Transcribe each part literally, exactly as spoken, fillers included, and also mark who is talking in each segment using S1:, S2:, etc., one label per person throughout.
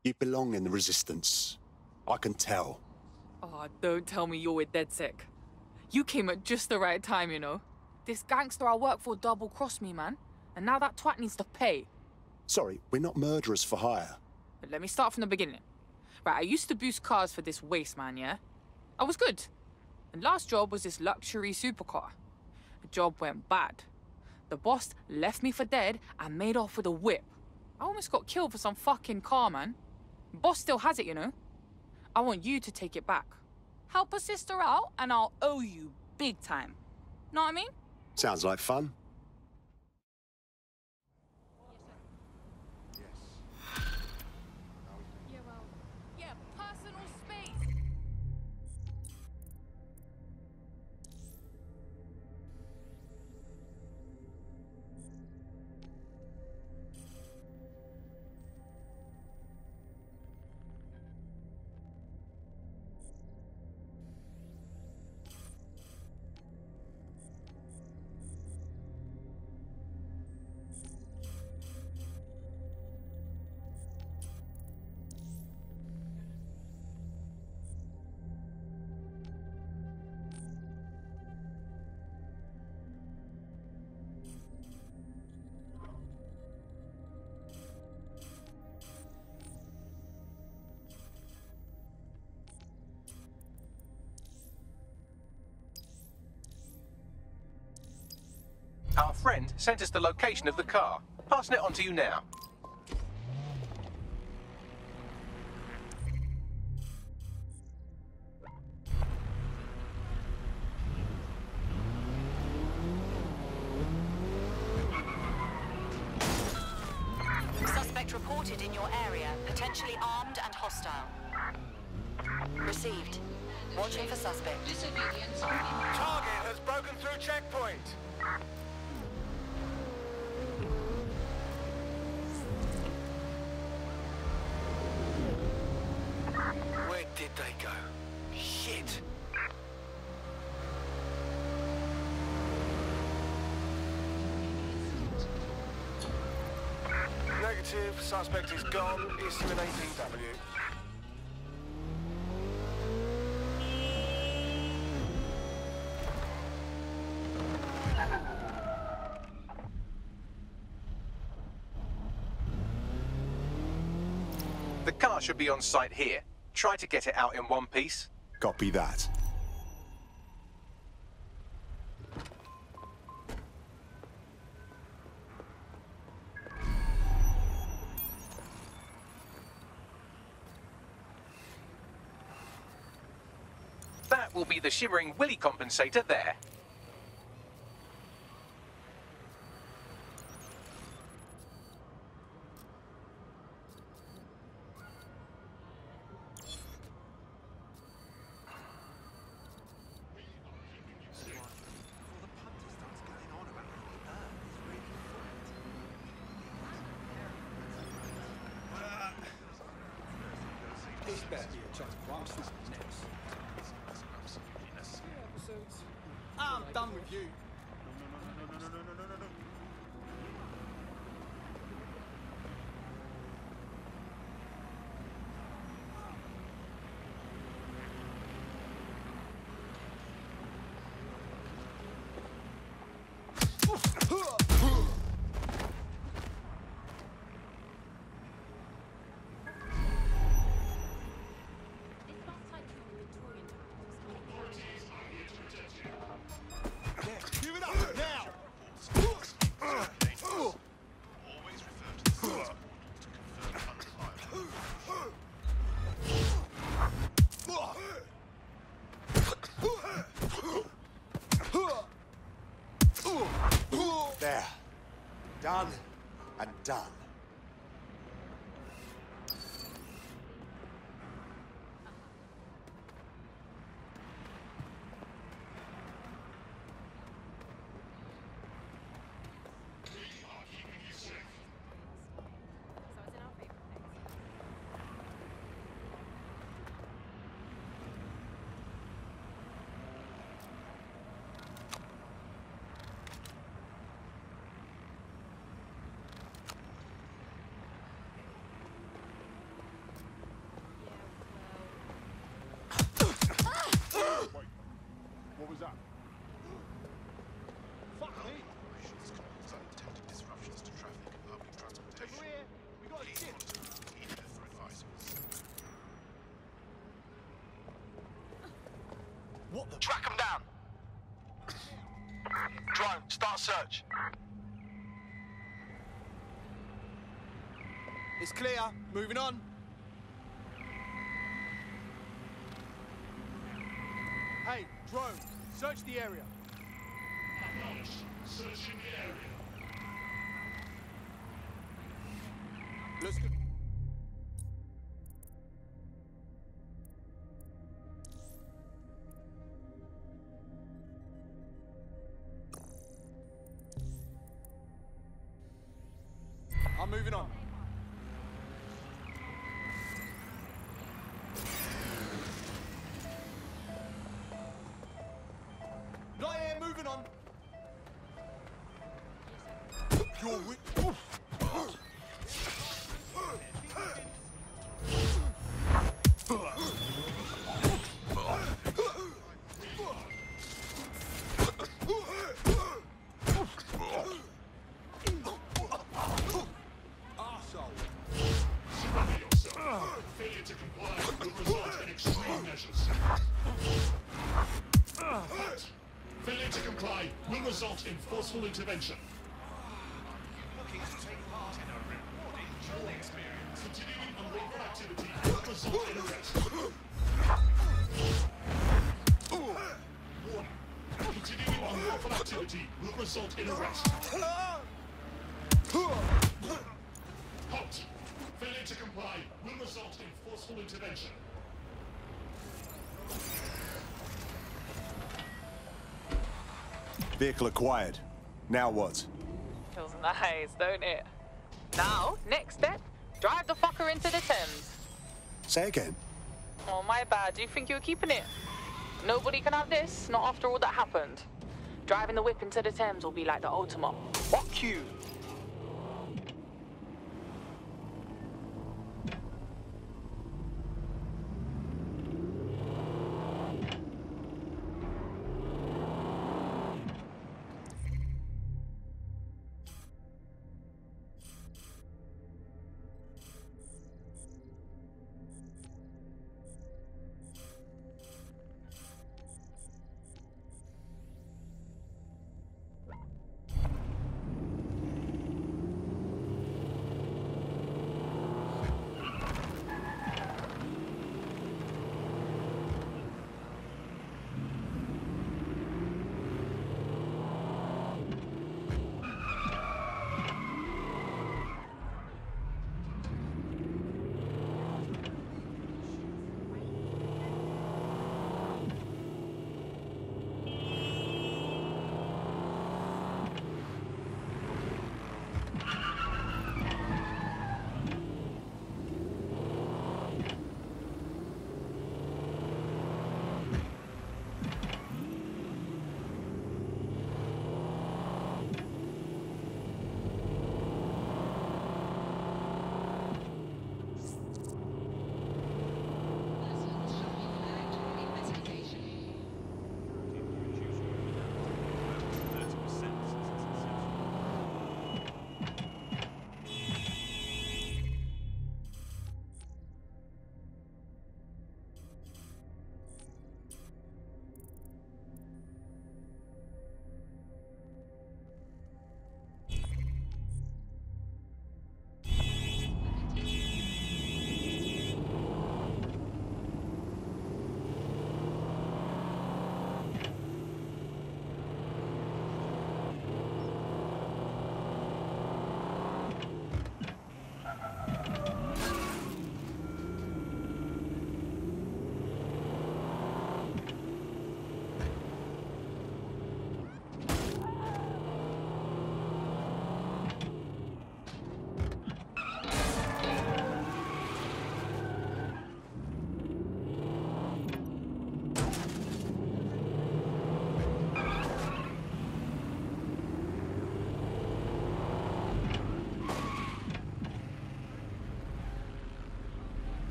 S1: You belong in the Resistance. I can tell.
S2: Oh, don't tell me you're with DedSec. You came at just the right time, you know. This gangster I work for double-crossed me, man. And now that twat needs to pay.
S1: Sorry, we're not murderers for hire.
S2: But let me start from the beginning. Right, I used to boost cars for this waste man, yeah? I was good. And last job was this luxury supercar. The job went bad. The boss left me for dead and made off with a whip. I almost got killed for some fucking car, man. Boss still has it, you know? I want you to take it back. Help a sister out, and I'll owe you big time. Know what I mean?
S1: Sounds like fun.
S2: Yeah, well, yeah, personal space.
S3: Our friend sent us the location of the car. Passing it on to you now.
S4: Suspect reported in your area, potentially armed and hostile. Received. Watching for suspect.
S5: Target has broken through checkpoint. Where did they go? Shit! Negative. Suspect is gone. Issue an A P W.
S3: The car should be on site here. Try to get it out in one piece.
S1: Copy that.
S3: That will be the Shimmering Willy compensator there.
S6: I'm done with you.
S1: There. Done and done.
S6: goes up. Fuck me.
S7: Unintended disruptions to traffic and public transportation.
S6: Over here. We got a
S7: Please
S6: ship.
S7: monitor key for advisors.
S6: What the?
S5: Track them down. Drone, start search.
S6: It's clear. Moving on. Hey, drone, search the area.
S8: Searching the area.
S6: Let's go. I'm moving on. Not here, moving on. You're weak.
S8: Failure to comply will result in extreme measures. Halt. Failure to comply will result in forceful intervention.
S7: Looking to take part in a rewarding journey experience.
S8: Continuing unlawful activity will result in arrest. Warning. Continuing unlawful activity will result in arrest. Halt. Failure to comply will result in forceful intervention.
S1: Vehicle acquired. Now what?
S2: Feels nice, don't it? Now, next step, drive the fucker into the Thames.
S1: Say again.
S2: Oh, my bad. Do you think you were keeping it? Nobody can have this, not after all that happened. Driving the whip into the Thames will be like the ultimate. Fuck you.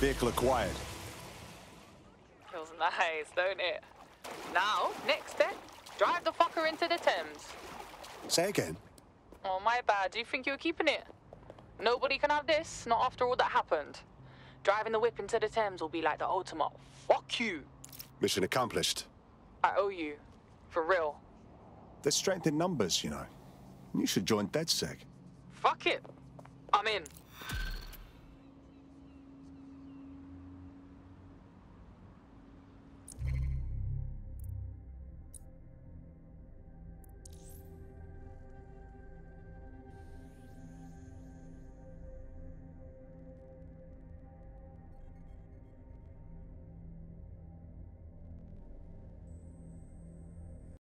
S1: Vehicle acquired.
S2: Feels nice, don't it? Now, next step, drive the fucker into the Thames.
S1: Say again.
S2: Oh, my bad. Do you think you were keeping it? Nobody can have this, not after all that happened. Driving the whip into the Thames will be like the ultimate fuck you.
S1: Mission accomplished.
S2: I owe you. For real.
S1: There's strength in numbers, you know. You should join DedSec.
S2: Fuck it. I'm in.